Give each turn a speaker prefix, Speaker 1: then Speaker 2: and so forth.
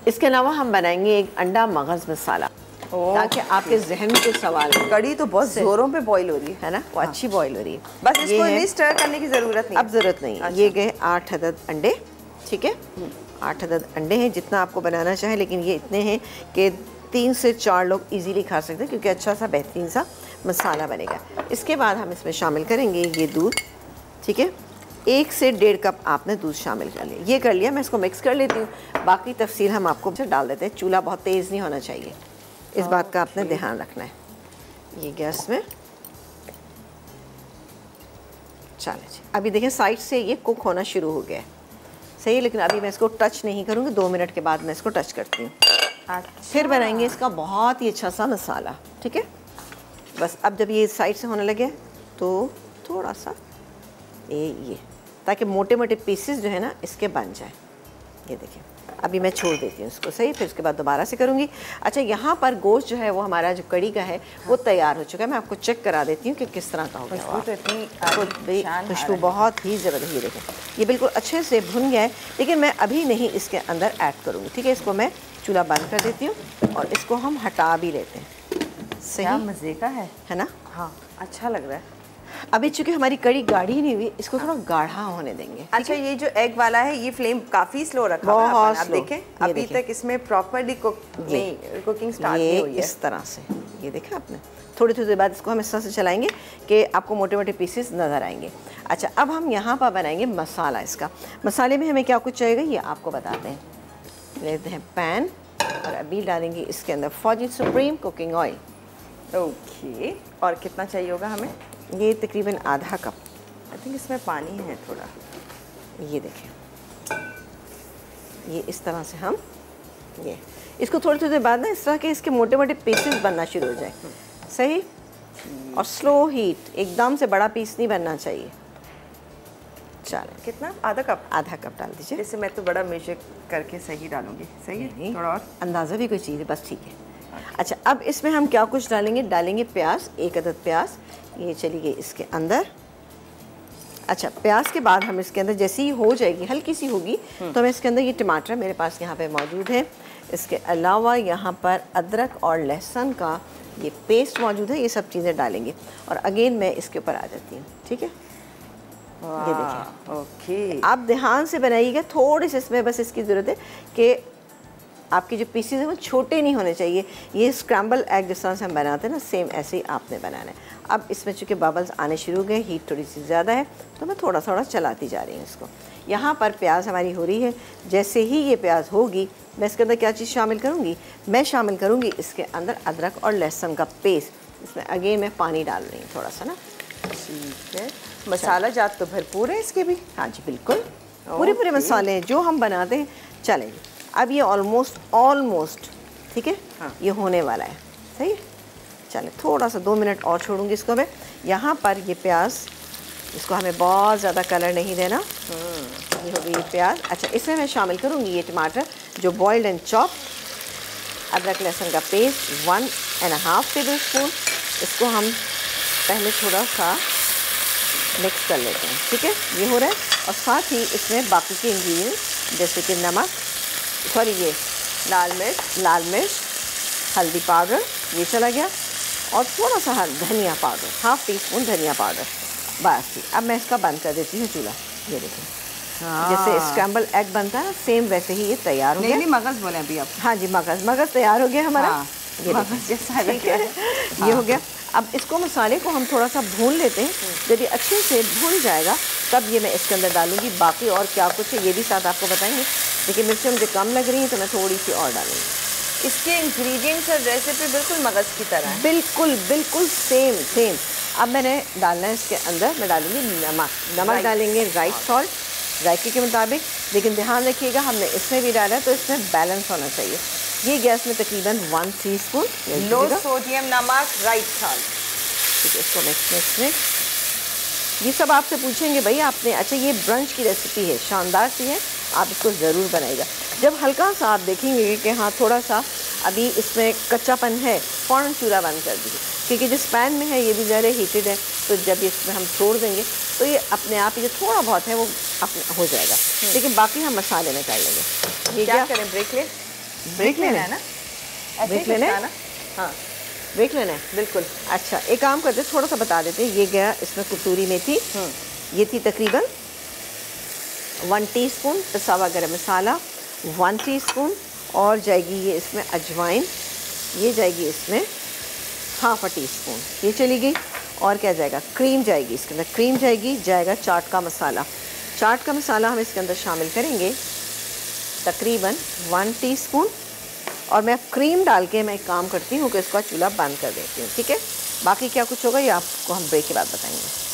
Speaker 1: इसके अलावा हम बनाएंगे एक अंडा मगज़ मसाला, ताकि आपके जहन में कुछ सवाल हो।
Speaker 2: कड़ी तो बहुत जोरों पे बॉईल हो रही
Speaker 1: है ना, वो अच्छी बॉईल हो रही है।
Speaker 2: बस इसको नहीं स्टर करने की ज़रूरत नहीं,
Speaker 1: अब ज़रूरत नहीं।
Speaker 2: अच्छा।
Speaker 1: ये गए 8 अदद अंडे, ठीक है, 8 अदद अंडे हैं, जितना आपको बनाना चाहे, लेकिन ये इतने हैं कि 3 से 4 लोग इजीली खा सकते हैं, क्योंकि अच्छा सा बेहतरीन सा मसाला बनेगा। इसके बाद हम इसमें शामिल करेंगे ये दूध, ठीक है, 1 से 1.5 कप आपने दूध शामिल कर लिया। ये कर लिया, मैं इसको मिक्स कर लेती हूँ, बाकी तफसील हम आपको डाल देते हैं। चूल्हा बहुत तेज़ नहीं होना चाहिए, इस बात का आपने ध्यान रखना है। ये गैस में चले जी। अभी देखें साइड से ये कुक होना शुरू हो गया है, सही है, लेकिन अभी मैं इसको टच नहीं करूँगी, 2 मिनट के बाद मैं इसको टच करती हूँ।
Speaker 2: अच्छा।
Speaker 1: फिर बनाएंगे इसका बहुत ही अच्छा सा मसाला, ठीक है। बस अब जब ये साइड से होने लगे तो थोड़ा सा ये ताकि मोटे मोटे पीसेस जो है ना इसके बन जाए। ये देखिए, अभी मैं छोड़ देती हूँ इसको, सही, फिर उसके बाद दोबारा से करूँगी। अच्छा, यहाँ पर गोश्त जो है वो हमारा जो कड़ी का है वो तैयार हो चुका है। मैं आपको चेक करा देती हूँ कि किस तरह का हो गया।
Speaker 2: खुशबू तो इतनी
Speaker 1: खुशबू बहुत ही ज़बरदस्त। ये देखें, ये बिल्कुल अच्छे से भुन गया है, लेकिन मैं अभी नहीं इसके अंदर ऐड करूँगी, ठीक है। इसको मैं चूल्हा बंद कर देती हूँ और इसको हम हटा भी लेते हैं। सही
Speaker 2: मज़े का है
Speaker 1: ना?
Speaker 2: हाँ, अच्छा लग रहा है।
Speaker 1: अभी चूंकि हमारी कड़ी गाढ़ी नहीं हुई, इसको थोड़ा गाढ़ा होने देंगे।
Speaker 2: अच्छा, ये जो एग वाला है ये फ्लेम काफ़ी स्लो रखा
Speaker 1: हुआ है,
Speaker 2: आप देखें अभी तक इसमें प्रॉपर्ली कुकिंग स्टार्ट नहीं हुई है।
Speaker 1: इस तरह से ये देखा आपने। थोड़ी थोड़ी देर बाद इसको हम इस तरह से चलाएंगे कि आपको मोटे मोटे पीसेस नज़र आएंगे। अच्छा, अब हम यहाँ पर बनाएंगे मसाला। इसका मसाले में हमें क्या कुछ चाहिए ये आपको बताते हैं। लेते हैं पैन और अभी डालेंगे इसके अंदर फौजी सुप्रीम कुकिंग ऑयल।
Speaker 2: ओके, और कितना चाहिए होगा हमें?
Speaker 1: ये तकरीबन आधा कप।
Speaker 2: आई थिंक इसमें पानी है थोड़ा।
Speaker 1: ये देखें, ये इस तरह से हम ये इसको थोड़ी थोड़ी देर बाद ना इस तरह के इसके मोटे मोटे पीसेस बनना शुरू हो जाए, सही, और स्लो हीट, एकदम से बड़ा पीस नहीं बनना चाहिए। चलो,
Speaker 2: कितना? आधा कप?
Speaker 1: आधा कप डाल दीजिए।
Speaker 2: जैसे मैं तो बड़ा मेजर करके सही डालूंगी, सही है, थोड़ा और
Speaker 1: अंदाज़ा भी कोई चीज़ है, बस ठीक है। अच्छा, अब इसमें हम क्या कुछ डालेंगे? डालेंगे प्याज, 1 अदद प्याज, ये चली गई इसके अंदर। अच्छा, प्याज के बाद हम इसके अंदर जैसे ही हो जाएगी, हल्की सी होगी, तो हम इसके अंदर ये टमाटर मेरे पास यहाँ पे मौजूद है। इसके अलावा यहाँ पर अदरक और लहसुन का ये पेस्ट मौजूद है, ये सब चीज़ें डालेंगे। और अगेन मैं इसके ऊपर आ जाती हूँ, ठीक है। ये देखिए,
Speaker 2: ओके,
Speaker 1: आप ध्यान से बनाइएगा, थोड़े से इसमें बस इसकी ज़रूरत है कि आपके जो पीसेस हैं वो छोटे नहीं होने चाहिए। ये स्क्रैम्बल एग जिस तरह से हम बनाते हैं ना, सेम ऐसे ही आपने बनाना है। अब इसमें चूँकि बबल्स आने शुरू हो गए, हीट थोड़ी सी ज़्यादा है, तो मैं थोड़ा थोड़ा चलाती जा रही हूँ इसको। यहाँ पर प्याज हमारी हो रही है। जैसे ही ये प्याज होगी, मैं इसके अंदर क्या चीज़ शामिल करूँगी? मैं शामिल करूँगी इसके अंदर अदरक और लहसुन का पेस्ट। इसमें अगेन मैं पानी डाल रही हूँ थोड़ा सा ना।
Speaker 2: ठीक है, मसाला जात तो भरपूर है इसके भी।
Speaker 1: हाँ जी, बिल्कुल पूरे मसाले हैं जो हम बनाते हैं। चलेंगे, अब ये ऑलमोस्ट ठीक है।
Speaker 2: हाँ।
Speaker 1: ये होने वाला है, सही है। चले, थोड़ा सा 2 मिनट और छोड़ूंगी इसको मैं। यहाँ पर ये प्याज, इसको हमें बहुत ज़्यादा कलर नहीं देना। ये हो गई ये प्याज। अच्छा, इसमें मैं शामिल करूँगी ये टमाटर जो बॉइल्ड एंड चॉप, अदरक लहसुन का पेस्ट 1.5 टेबल स्पून। इसको हम पहले थोड़ा सा मिक्स कर लेते हैं, ठीक है। ये हो रहा है, और साथ ही इसमें बाकी के इंग्रेडिएंट्स जैसे कि नमक, सॉरी ये लाल मिर्च, हल्दी पाउडर, ये चला गया, और थोड़ा सा धनिया पाउडर, 1/2 टीस्पून धनिया पाउडर। बस ठीक, अब मैं इसका बंद कर देती हूँ चूल्हा। ये देखिए, जैसे स्क्रैम्बल एग बनता है सेम वैसे ही ये तैयार हो गया।
Speaker 2: नहीं, मगज़ बोले अभी आप।
Speaker 1: हाँ जी, मगज़ तैयार हो गया हमारा।
Speaker 2: हाँ,
Speaker 1: ये ठीक है, ये हो गया। अब इसको मसाले को हम थोड़ा सा भून लेते हैं। जब ये अच्छे से भून जाएगा तब ये मैं इसके अंदर डालूंगी। बाकी और क्या कुछ है ये भी साथ आपको बताएंगे। देखिए, मिर्चें मुझे कम लग रही हैं तो मैं थोड़ी सी और डालूंगी।
Speaker 2: इसके इंग्रेडिएंट्स और रेसिपी बिल्कुल मगज़ की तरह है।
Speaker 1: बिल्कुल सेम। अब मैंने डालना है इसके अंदर, मैं डालूंगी नमक डालेंगे, राइट सॉल्ट जायके के मुताबिक। लेकिन ध्यान रखिएगा, हमने इसमें भी डाला है तो इसमें बैलेंस होना चाहिए। ये गैस में तकरीबन 1 टीस्पून
Speaker 2: लो सोडियम नमक, राइट सॉल्ट।
Speaker 1: ठीक है, इसको मिक्स। ये सब आपसे पूछेंगे भाई आपने। अच्छा, ये ब्रंच की रेसिपी है, शानदार सी है, आप इसको ज़रूर बनाइएगा। जब हल्का सा आप देखेंगे कि हाँ थोड़ा सा अभी इसमें कच्चापन है, फ़ौरन चूल्हा बंद कर दीजिए, क्योंकि जिस पैन में है ये भी ज़्यादा हीटेड है। तो जब इसमें हम छोड़ देंगे तो ये अपने आप ही जो थोड़ा बहुत है वो अपने हो जाएगा। लेकिन बाकी हम मसाले में कर लेंगे।
Speaker 2: ये क्या करें, ब्रेक लें?
Speaker 1: ब्रेक लेना
Speaker 2: है ना, ऐसे
Speaker 1: ब्रेक
Speaker 2: ही
Speaker 1: लेना
Speaker 2: कुछ
Speaker 1: है
Speaker 2: था ना? हाँ
Speaker 1: ब्रेक लेना है।
Speaker 2: बिल्कुल।
Speaker 1: अच्छा एक काम करते थोड़ा सा बता देते, ये गया इसमें कसूरी मेथी, ये थी तकरीबन 1 टीस्पून पिसा हुआ गरम मसाला, 1 टीस्पून, और जाएगी ये इसमें अजवाइन, ये जाएगी इसमें ½ टीस्पून, ये चली गई। और क्या जाएगा, क्रीम जाएगी इसके अंदर, क्रीम जाएगी, जाएगा चाट का मसाला। चाट का मसाला हम इसके अंदर शामिल करेंगे तकरीबन 1 टीस्पून। और मैं क्रीम डाल के मैं एक काम करती हूँ कि इसका चूल्हा बंद कर देती हूँ, ठीक है। बाकी क्या कुछ होगा ये आपको हम ब्रेक के बाद बताएंगे।